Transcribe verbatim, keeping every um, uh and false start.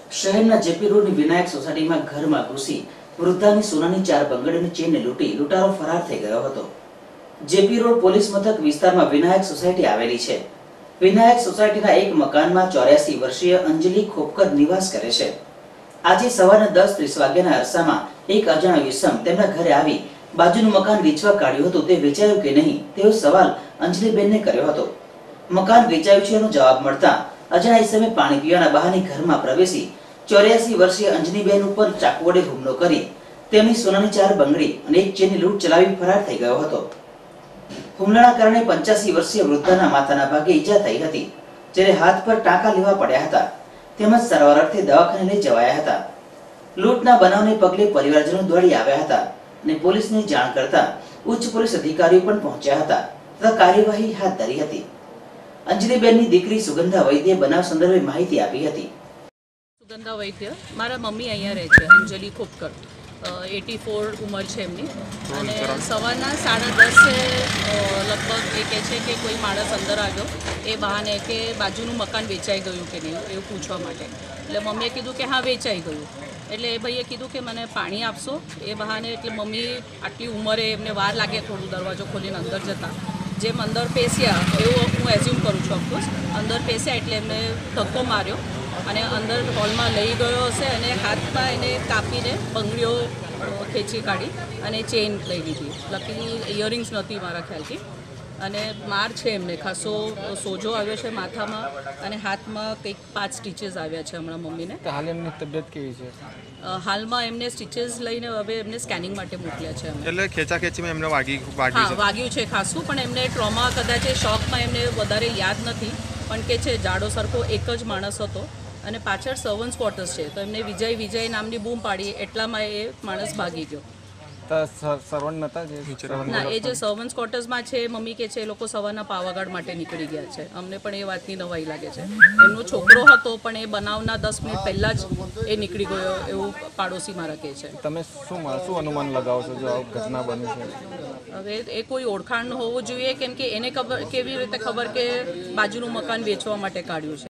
શહેરના જેપી રોડની વિનાયક સોસાયટીમાં ઘરમાં ઘૂસી વૃદ્ધાની સોનાની ચાર બંગડીની ચેનને લૂંટી લૂંટારો ફરાર થઈ ગયો હતો। જેપી રોડ પોલીસ મથક વિસ્તારમાં વિનાયક સોસાયટી આવેલી છે। વિનાયક સોસાયટીના એક મકાનમાં ચોર્યાસી વર્ષીય અંજલિ ખોપકર નિવાસ કરે છે। આજે સવારના દસ ત્રીસ વાગ્યાના અરસામાં એક અજાણ્યો ઇસમ તેમના ઘરે આવી બાજુનું મકાન વેચવા કાઢ્યું હતું। તે વેચાયું કે નહીં તેવો સવાલ અંજલિબેનને કર્યો હતો। મકાન વેચાયું છે એનો જવાબ મળતા અજાણ્યા ઇસમે પાણી પીવાના બહાને ઘરમાં પ્રવેશી ચોર્યાસી વર્ષીય અંજલિબેન ઉપર ચાકુ વડે હુમલો કરી તેમની સોનાની ચાર બંગડી અને એક ચેનની લૂંટ ચલાવી ફરાર થઈ ગયો હતો। હુમલાના કારણે પંચ્યાસી વર્ષીય વૃદ્ધાના માથાના ભાગે ઈજા થઈ હતી, જ્યારે હાથ પર ટાંકા લેવા પડ્યા હતા તેમજ સારવાર અર્થે દવાખાને લઈ જવાયા હતા। લૂંટના બનાવને પગલે પરિવારજનો દોડી આવ્યા હતા અને પોલીસને જાણ કરતા ઉચ્ચ પોલીસ અધિકારીઓ પણ પહોંચ્યા હતા તથા કાર્યવાહી હાથ ધરી હતી। અંજલિબેનની દીકરી સુગંધા વૈદ્યે બનાવ સંદર્ભે માહિતી આપી હતી। સુગંધા વૈદ્ય મારા મમ્મી અહીંયા રહે છે, અંજલિ ખોપકર, એટી ફોર ઉંમર છે એમની। અને સવારના સાડા દસે લગભગ એ કહે છે કે કોઈ માણસ અંદર આવ્યો એ બહાને કે બાજુનું મકાન વેચાઈ ગયું કે નહીં એવું પૂછવા માટે। એટલે મમ્મીએ કીધું કે હા વેચાઈ ગયું। એટલે એ ભાઈએ કીધું કે મને પાણી આપશો એ બહાને। એટલે મમ્મી આટલી ઉંમરે એમને વાર લાગે થોડું દરવાજો ખોલીને અંદર જતા, જેમ અંદર પેસ્યા એવું હું એઝ્યુમ કરું છું ઓફકોર્સ, અંદર પેસ્યા એટલે એમને ધક્કો માર્યો અને અંદર હોલમાં લઈ ગયો હશે અને હાથમાં એને કાપીને બંગડીઓ ખેંચી કાઢી અને ચેઇન લઈ લીધી। લકીલી ઇયરિંગ્સ નહોતી મારા ખ્યાલથી, અને માર છે એમને ખાસો સોજો આવ્યો છે માથામાં અને હાથમાં કંઈક પાંચ સ્ટીચીસ આવ્યા છે હમણાં મમ્મીને। હાલ એમની તબિયત કેવી છે? હાલમાં એમને સ્ટીચીસ લઈને હવે એમને સ્કેનિંગ માટે મોકલ્યા છે અમે। એટલે ખેંચા ખેંચીમાં એમને વાગી વાગ્યું હા વાગ્યું છે ખાસું, પણ એમને ટ્રોમા કદાચ એ શોકમાં એમને વધારે યાદ નથી, પણ કે છે જાડો સરખો એક જ માણસ હતો અને પાછળ સર્વન્ટ્સ ક્વાર્ટર્સ છે તો એમને વિજય વિજય નામની બૂમ પાડી એટલામાં એ માણસ ભાગી ગયો। સર્વન્ટ નતા જે ના, એ જે સર્વન્ટ્સ ક્વાર્ટર્સમાં છે મમ્મી કે છે એ લોકો સવારના પાવાગઢ માટે નીકળી ગયા છે। અમને પણ એ વાતની નવાઈ લાગે છે। એમનો છોકરો હતો પણ એ બનાવના દસ મિનિટ પહેલાં જ એ નીકળી ગયો એવું પાડોશી મારા કહે છે। તમે શું શું અનુમાન લગાવો છો જો આ ઘટના બની છે? હવે એ કોઈ ઓળખાણ હોવું જોઈએ, કેમ કે એને ખબર કેવી રીતે ખબર કે બાજુનું મકાન વેચવા માટે કાઢ્યું છે।